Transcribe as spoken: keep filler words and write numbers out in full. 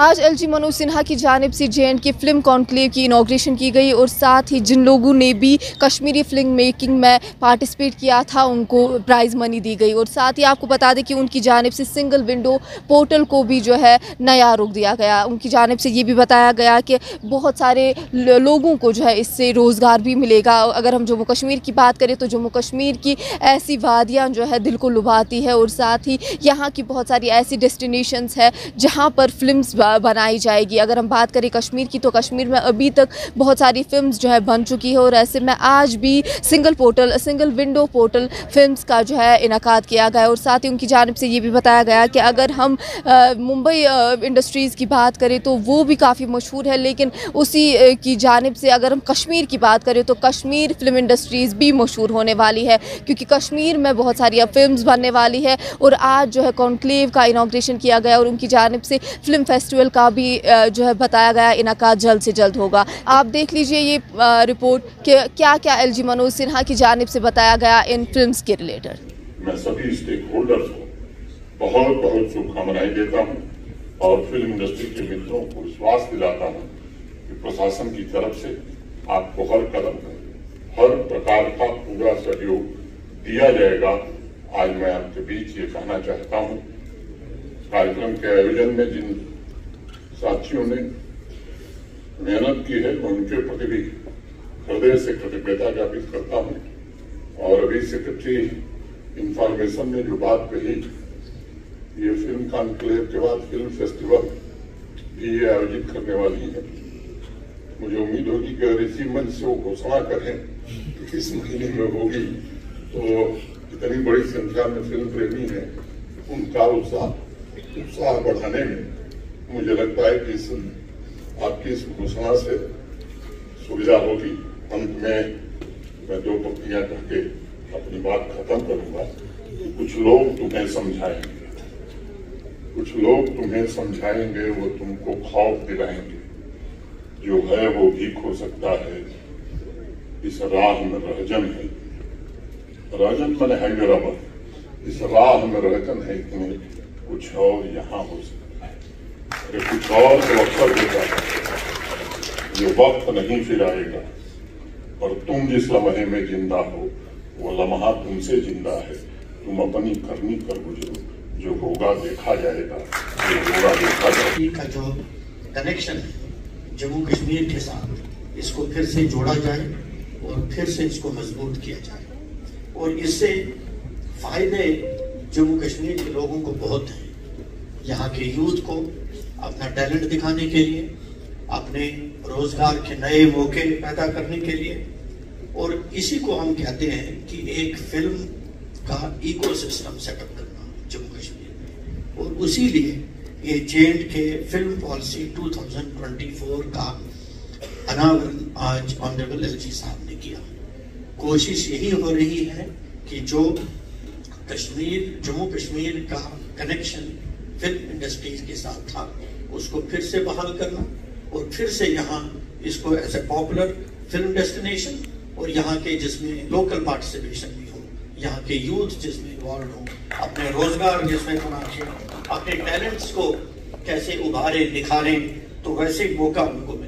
आज एलजी मनोज सिन्हा की जानिब से J and K film conclave की इनॉग्रेशन की गई और साथ ही जिन लोगों ने भी कश्मीरी फिल्म मेकिंग में पार्टिसिपेट किया था उनको प्राइज़ मनी दी गई। और साथ ही आपको बता दें कि उनकी जानिब से सिंगल विंडो पोर्टल को भी जो है नया रुख दिया गया। उनकी जानिब से ये भी बताया गया कि बहुत सारे लोगों को जो है इससे रोज़गार भी मिलेगा। अगर हम जम्मू कश्मीर की बात करें तो जम्मू कश्मीर की ऐसी वादियाँ जो है दिल को लुभाती है और साथ ही यहाँ की बहुत सारी ऐसी डेस्टिनेशंस है जहाँ पर फिल्म्स बनाई जाएगी। अगर हम बात करें कश्मीर की तो कश्मीर में अभी तक बहुत सारी फिल्म्स जो है बन चुकी है और ऐसे में आज भी single portal single window portal films का जो है इनकाद किया गया। और साथ ही उनकी जानिब से ये भी बताया गया कि अगर हम मुंबई इंडस्ट्रीज़ की बात करें तो वो भी काफ़ी मशहूर है, लेकिन उसी की जानिब से अगर हम कश्मीर की बात करें तो कश्मीर फिल्म इंडस्ट्रीज़ भी मशहूर होने वाली है, क्योंकि कश्मीर में बहुत सारी अब फिल्म्स बनने वाली है। और आज जो है कॉन्क्लेव का इनॉग्रेशन किया गया और उनकी जानिब से फिल्म फेस्टिवल का भी जो है बताया गया इनकाद जल्द से जल्द होगा। आप देख लीजिए ये रिपोर्ट कि क्या क्या एलजी मनोज सिन्हा की जानिब से बताया गया इन फिल्म्स के रिलेटेड। मैं सभी स्टेक होल्डर्स को बहुत बहुत शुभकामनाएं देता हूं और फिल्म इंडस्ट्री के मित्रों को विश्वास दिलाता हूं कि प्रशासन की तरफ से आपको हर कदम पर हर प्रकार का पूरा सहयोग दिया जाएगा। आज मैं आपके बीच ये कहना चाहता हूं, कार्यक्रम के आयोजन में जिन साथियों ने मेहनत की है उनके प्रति भी हृदय से कृतज्ञता ज्ञापित करता हूं। और अभी सेक्रेटरी इंफॉर्मेशन ने जो बात कही, ये फिल्म कॉन्क्लेव के बाद फिल्म फेस्टिवल भी ये आयोजित करने वाली है। मुझे उम्मीद होगी कि अगर इसी मंच से वो घोषणा करें कि इस महीने में होगी तो इतनी बड़ी संख्या में फिल्म प्रेमी हैं, उनका उत्साह उत्साह बढ़ाने में मुझे लगता है कि इस आपकी इस घोषणा से सुविधा होगी। अंत में मैं दो पंक्तियां कह के अपनी बात खत्म करूंगा। कुछ लोग तुम्हें समझाएंगे, कुछ लोग तुम्हें समझाएंगे, वो तुमको खौफ दिलाएंगे, जो है वो भीख हो सकता है, इस राह में रहजन है। रहजन मैंने हैदराबाद, इस राह में रहजन है, इतने कुछ और यहाँ हो सकता है। अरे कुछ और तो अवसर होगा, ये वक्त नहीं फिर आएगा, और तुम जिस लम्हे में जिंदा हो वो लम्हा तुमसे जिंदा है। तुम अपनी करनी कर गुजरो, जो होगा देखा जाएगा, जो होगा देखा जाएगा। का जो कनेक्शन है जम्मू कश्मीर के साथ, इसको फिर से जोड़ा जाए और फिर से इसको मजबूत किया जाए। और इससे फायदे जम्मू कश्मीर के लोगों को बहुत हैं। यहाँ के यूथ को अपना टैलेंट दिखाने के लिए, अपने रोजगार के नए मौके पैदा करने के लिए, और इसी को हम कहते हैं कि एक फिल्म का इकोसिस्टम सेटअप करना जम्मू कश्मीर में। और उसी लिए ये J and K film policy दो हज़ार चौबीस का अनावरण आज ऑनरेबल एलजी साहब ने किया। कोशिश यही हो रही है कि जो कश्मीर जम्मू कश्मीर का कनेक्शन फिल्म इंडस्ट्रीज के साथ था उसको फिर से बहाल करना, और फिर से यहाँ इसको as a popular film destination, और यहाँ के जिसमें लोकल पार्टिसिपेशन भी हो, यहाँ के यूथ जिसमें इन्वॉल्व हो, अपने रोजगार जिसमें तलाशें, अपने टैलेंट्स को कैसे उभारें निखारें, तो वैसे मौका उनको